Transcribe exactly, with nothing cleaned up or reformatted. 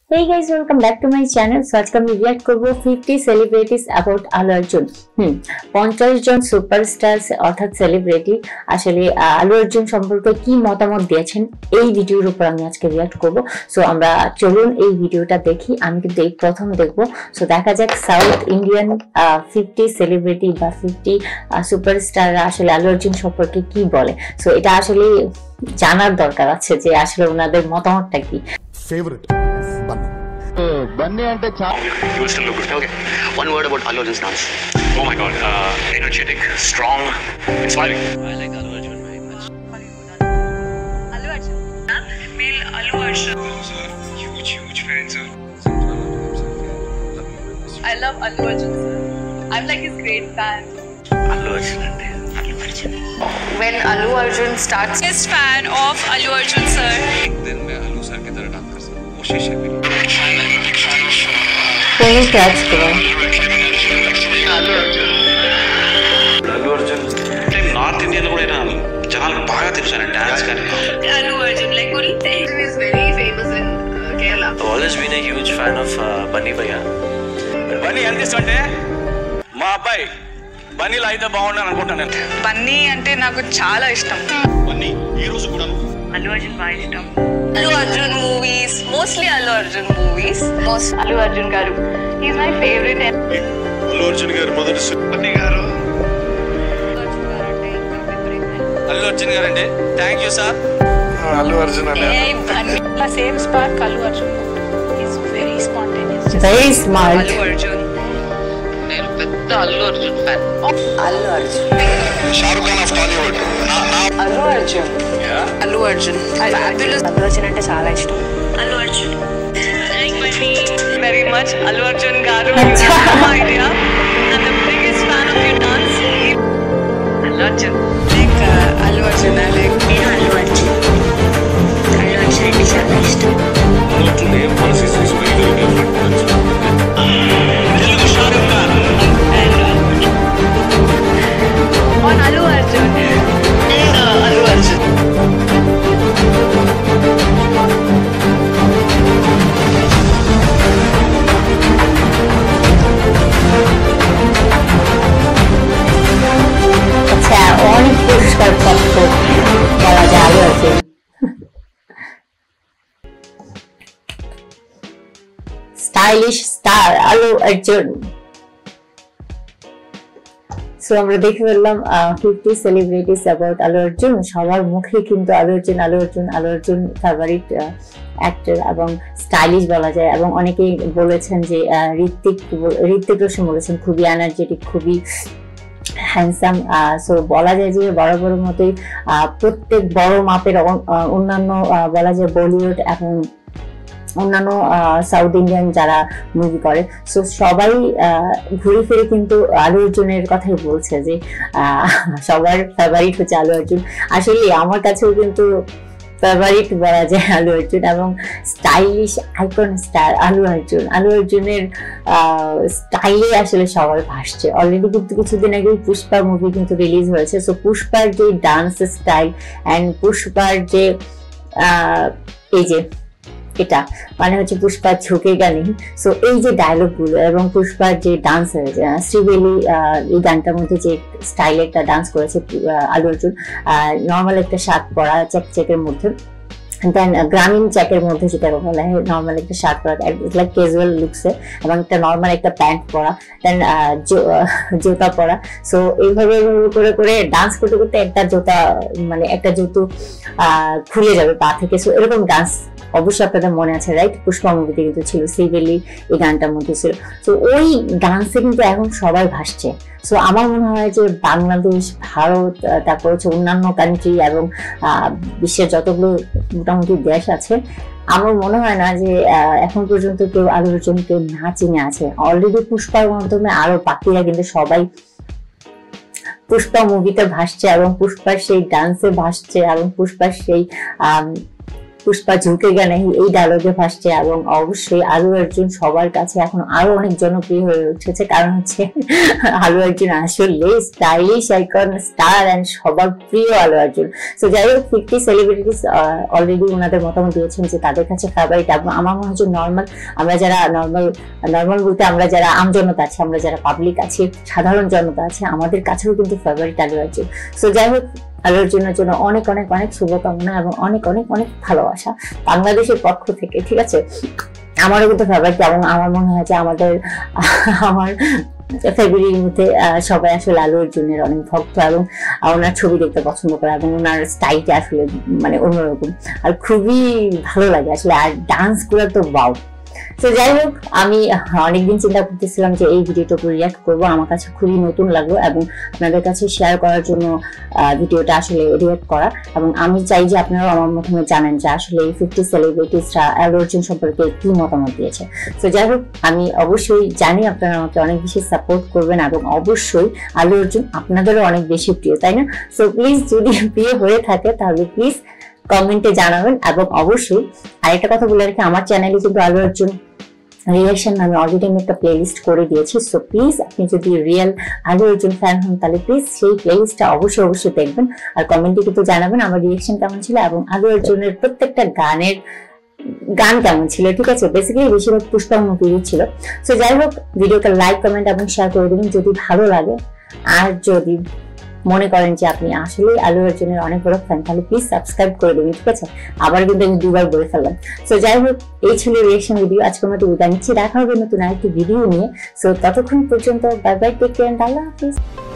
Hey guys, welcome back to my channel. So आज का मैं रिएक्ट करबो fifty celebrities about Allu Arjun. হুম পঞ্চাশ জন সুপারস্টার অর্থাৎ সেলিব্রিটি আসলে আল্লু অর্জুন সম্পর্কে কি মতামত দিয়েছেন এই ভিডিওর উপর আমি আজকে রিয়েক্ট করব। সো আমরা চলুন এই ভিডিওটা দেখি। আমি কিন্তু এই প্রথম দেখব। সো দেখা যাক সাউথ ইন্ডিয়ান fifty সেলিব্রিটি বা fifty সুপারস্টার আসলে আল্লু অর্জুন সম্পর্কে কি বলে। সো এটা আসলে জানার দরকার আছে যে আসলে ওনাদের মতামতটা কি। Favorite Bunny. Uh, Bunny and the child. You will still look good. Okay. One word about Allu Arjun's dance. Oh my God. Uh, energetic, strong, inspiring. I like Allu Arjun very much. Allu Arjun. Male Allu Arjun. Sir, huge, huge fan, sir. I love Allu Arjun, sir. I'm like his great fan. Allu Arjun and Allu Arjun. When Allu Arjun starts his fan of Allu Arjun, sir. Then मैं Allu sir की तरह dance कर सकता हूँ. कोशिश है मेरी. कोई कैच करो Allu Arjun. Allu Arjun. Time north India लोग ना जहाँ बाहर थे उसने डांस कर रहे हैं. Allu Arjun, like what do you think? He is very famous in uh, Kerala. I've always been a huge fan of uh, Bunny Bhaiya. Bunny అందిస్తుంటే మా అబ్బాయి బన్నీలో అయితే బాగుండని అనుకుంటాను. బన్నీ అంటే నాకు చాలా ఇష్టం. బన్నీ ఈ రోజు కూడా Allu Arjun బాగా ఇష్టం. Allu Arjun movies, mostly Allu Arjun movies. Most Allu Arjun garu. He's my favorite. Allu Arjun గారు మొదటి బన్నీ గారు అల్లు అర్జున్ గారు అండి. Thank you sir. Allu Arjun and Hey, Bunny. Same spark Allu Arjun. He's very spontaneous. very smart. Allu Arjun. నేను పెద్ద Allu Arjun fan. Allu Arjun. Shahrukh Khan of Tollywood. Allu Arjun. Allu Arjun. Fabulous. Allu Arjun అంటే చాలా ఇష్టం. Allu Arjun. I like Bunny very much. Allu Arjun garu. You have no idea. I'm the biggest fan of your dance. Allu Arjun. Like uh, Allu Arjun. I like me Allu Arjun. Allu Arjun అంటే చాలా ఇష్టం. Name process is very very different. Telugu Shahrukh Khan. On Allu Arjun. Uh, Allu Arjun. আচ্ছা অনেক পুরস্কার প্রাপ্ত বলা যায় Allu Arjun. Stylish star Allu Arjun. So আমরা দেখে ফেললাম fifty celebrities about Allu Arjun. সবার মুখে কিন্তু আল্লু অর্জুন আল্লু অর্জুন আল্লু অর্জুন ফেভারিট অ্যাক্টর এবং স্টাইলিশ বলা যায়। এবং অনেকেই বলেছেন যে ঋত্বিক ঋত্বিক রোশন বলেছেন খুবই এনার্জেটিক, খুবই হ্যান্ডসাম। সো বলা যায় যে বড় বড় মতোই প্রত্যেক বড় মাপের অন্যান্য বলা যায় বলিউড এবং অন্যান্য সাউথ ইন্ডিয়ান যারা মুভি করে সো সবাই ঘুরে ফিরে কিন্তু আল্লু অর্জুনের কথাই বলছে যে সবার ফেভারিট হচ্ছে আল্লু অর্জুন। আসলে আমার কাছেও কিন্তু ফেভারিট বলা যায় আল্লু অর্জুন এবং stylish icon star Allu Arjun. Allu অর্জুনের স্টাইলে আসলে সবাই ভাসছে। অলরেডি কিন্তু কিছুদিন আগে পুষ্পা মুভি কিন্তু রিলিজ হয়েছে। সো পুষ্পার যে ডান্স স্টাইল অ্যান্ড পুষ্পার যে এই যে এটা মানে হচ্ছে পুষ্পা ঝুঁকে গেলেন। সো এই যে ডায়লগ গুলো এবং পুষ্পার যে ডান্স হয়েছে শ্রীবেলি এই গানটার মধ্যে যে স্টাইলে একটা ডান্স করেছে আল্লু অর্জুন, নর্মাল একটা শার্ট পরা চেক চেকের মধ্যে, দেন গ্রামীণ চ্যাকের মধ্যে যেটা বলা হয় নর্মাল একটা শার্ট পরা লাইক ক্যাজুয়াল লুকসে এবং একটা নর্মাল একটা প্যান্ট পরা, দেন জুতা পরা। সো এইভাবে করে করে ডান্স করতে করতে একটা জুতা মানে একটা জুতো আহ খুলে যাবে পা থেকে। সো এরকম ডান্স অবশ্যই আপনাদের মনে আছে রাইট? পুষ্পা মুভিতে কিন্তু ছিল, শ্রীবেলি এই গানটার মধ্যে ছিল। তো ওই ডান্সে কিন্তু এখন সবাই ভাসছে। সো আমার মনে হয় যে বাংলাদেশ, ভারত, তারপর হচ্ছে অন্যান্য কান্ট্রি এবং বিশ্বের যতগুলো মোটামুটি দেশ আছে, আমার মনে হয় না যে এখন পর্যন্ত কেউ আল্লু অর্জুনকে না চিনে আছে। অলরেডি পুষ্পার মাধ্যমে আরো বাকিরা কিন্তু সবাই পুষ্পা মুভিতে ভাসছে এবং পুষ্পার সেই ডান্সে ভাসছে এবং পুষ্পার সেই আহ পুষ্পা ঝুঁকেগা নাহি এই ডায়লগে ভাসছে এবং অবশ্যই আল্লু অর্জুন সবার কাছে এখন আরো অনেক জনপ্রিয় হয়ে উঠেছে, কারণ হচ্ছে আল্লু অর্জুন আসলে স্টাইলিশ আইকন স্টার এন্ড সবার প্রিয় আল্লু অর্জুন। সো যাই হোক, ফিফটি সেলিব্রিটিস অলরেডি ওনাদের মতামত দিয়েছেন যে তাদের কাছে ফেভারিট। এবং আমার মনে হচ্ছে নর্মাল, আমরা যারা নর্মাল নর্মাল বলতে আমরা যারা আম জনতা আছে, আমরা যারা পাবলিক আছি, সাধারণ জনতা আছে, আমাদের কাছেও কিন্তু ফেভারিট আল্লু অর্জুন। সো যাই হোক, আল্লু অর্জুনের জন্য অনেক অনেক অনেক শুভকামনা এবং অনেক অনেক অনেক ভালোবাসা বাংলাদেশের পক্ষ থেকে, ঠিক আছে? আমারও কিন্তু ফেভারিট এবং আমার মনে হয় যে আমাদের আমার ফেব্রুয়ারির মধ্যে সবাই আসলে আল্লু অর্জুনের অনেক ভক্ত এবং ওনার ছবি দেখতে পছন্দ করে এবং ওনার স্টাইলটা আসলে মানে অন্যরকম আর খুবই ভালো লাগে আসলে। আর ডান্স গুলো তো বাউ। তো যাই হোক, আমি অনেকদিন চিন্তা করতেছিলাম যে এই ভিডিওটা উপর রিয়াক্ট করবো, আমার কাছে খুবই নতুন লাগলো এবং আপনাদের কাছে শেয়ার করার জন্য ভিডিওটা আসলে রিয়াক্ট করা। এবং আমি চাই যে আপনারাও আমার মাধ্যমে জানেন যে আসলে এই ফিফটি সেলিব্রিটিসরা আল্লু অর্জুন সম্পর্কে কি মতামত দিয়েছে। তো যাই হোক, আমি অবশ্যই জানি আপনারা আমাকে অনেক বেশি সাপোর্ট করবেন এবং অবশ্যই আল্লু অর্জুন আপনাদেরও অনেক বেশি প্রিয়, তাই না? সো প্লিজ, যদি প্রিয় হয়ে থাকে তাহলে প্লিজ কমেন্টে জানাবেন। এবং অবশ্যই আরেকটা কথা বলে রাখি, আমার চ্যানেলে কিন্তু আল্লু অর্জুন রিয়াকশন আমি অলরেডি আমি একটা প্লেলিস্ট করে দিয়েছি। সো প্লিজ, আপনি যদি রিয়েল আল্লু অর্জুন ফ্যান হন তাহলে প্লিজ সেই প্লেলিস্টটা অবশ্যই অবশ্যই দেখবেন আর কমেন্টে কিন্তু জানাবেন আমার রিয়াকশন কেমন ছিল এবং আল্লু অর্জুনের প্রত্যেকটা গানের গান কেমন ছিল, ঠিক আছে? বেসিক্যালি বেশিরভাগ পুষ্পা মুভি ছিল। সো যাই হোক, ভিডিওটা লাইক, কমেন্ট এবং শেয়ার করে দেবেন যদি ভালো লাগে। আর যদি মনে করেন যে আপনি আসলে আল্লু অর্জুনের অনেক বড় ফ্যান তাহলে প্লিজ সাবস্ক্রাইব করে দেবেন, ঠিক আছে? আবার কিন্তু আমি দুবার বলে ফেললাম। সো যাই হোক, এই ছিল রিয়াকশন ভিডিও। আজকের মতো বিদায় নিচ্ছি, দেখা হবে নতুন আরেকটি ভিডিও নিয়ে। সো ততক্ষণ পর্যন্ত বাই বাই, টেক কেয়ার, আল্লাহ হাফিজ।